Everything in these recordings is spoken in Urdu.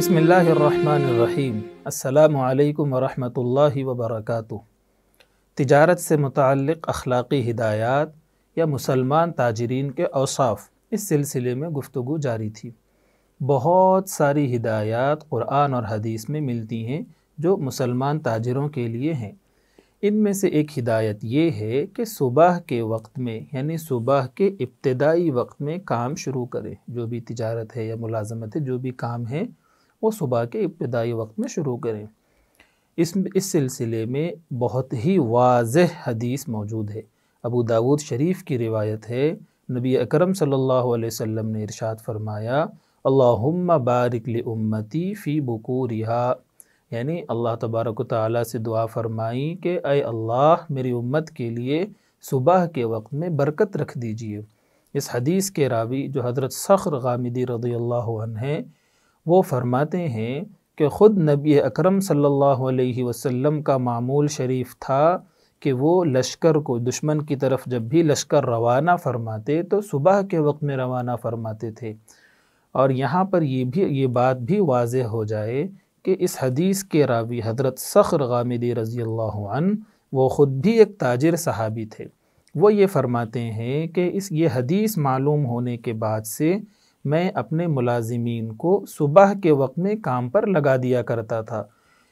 بسم اللہ الرحمن الرحیم۔ السلام علیکم ورحمۃ اللہ وبرکاتہ۔ تجارت سے متعلق اخلاقی ہدایات یا مسلمان تاجرین کے اوصاف، اس سلسلے میں گفتگو جاری تھی۔ بہت ساری ہدایات قرآن اور حدیث میں ملتی ہیں جو مسلمان تاجروں کے لیے ہیں۔ ان میں سے ایک ہدایت یہ ہے کہ صبح کے وقت میں، یعنی صبح کے ابتدائی وقت میں کام شروع کریں۔ جو بھی تجارت ہے یا ملازمت ہے، جو بھی کام ہے وہ صبح کے ابتدائی وقت میں شروع کریں۔ اس سلسلے میں بہت ہی واضح حدیث موجود ہے۔ ابو داود شریف کی روایت ہے، نبی اکرم صلی اللہ علیہ وسلم نے ارشاد فرمایا، اللہم بارک لامتی فی بکورہا، یعنی اللہ تبارک و تعالیٰ سے دعا فرمائی کہ اے اللہ میری امت کے لیے صبح کے وقت میں برکت رکھ دیجئے۔ اس حدیث کے راوی جو حضرت صخر غامدی رضی اللہ عنہ ہیں، وہ فرماتے ہیں کہ خود نبی اکرم صلی اللہ علیہ وسلم کا معمول شریف تھا کہ وہ لشکر کو، دشمن کی طرف جب بھی لشکر روانہ فرماتے تو صبح کے وقت میں روانہ فرماتے تھے۔ اور یہاں پر یہ بات بھی واضح ہو جائے کہ اس حدیث کے راوی حضرت صخر غامدی رضی اللہ عنہ وہ خود بھی ایک تاجر صحابی تھے۔ وہ یہ فرماتے ہیں کہ یہ حدیث معلوم ہونے کے بعد سے میں اپنے ملازمین کو صبح کے وقت میں کام پر لگا دیا کرتا تھا۔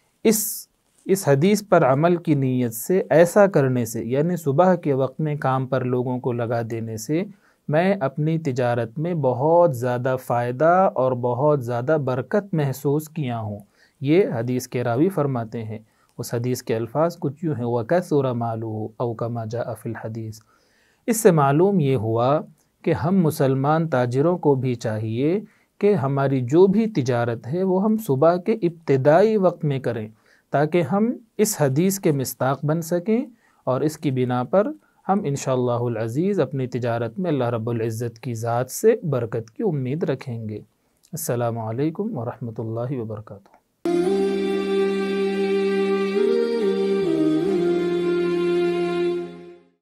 اس حدیث پر عمل کی نیت سے، ایسا کرنے سے، یعنی صبح کے وقت میں کام پر لوگوں کو لگا دینے سے میں اپنی تجارت میں بہت زیادہ فائدہ اور بہت زیادہ برکت محسوس کیا ہوں۔ یہ حدیث کے راوی فرماتے ہیں۔ اس حدیث کے الفاظ کچھ یوں ہیں، وَكَثُرَ مَالُهُ أَوْ كَمَا جَاءَ فِي الْحَدِيثِ۔ اس سے معلوم یہ ہوا کہ ہم مسلمان تاجروں کو بھی چاہیے کہ ہماری جو بھی تجارت ہے وہ ہم صبح کے ابتدائی وقت میں کریں، تاکہ ہم اس حدیث کے مصداق بن سکیں، اور اس کی بنا پر ہم انشاءاللہ العزیز اپنی تجارت میں اللہ رب العزت کی ذات سے برکت کی امید رکھیں گے۔ السلام علیکم ورحمۃ اللہ وبرکاتہ۔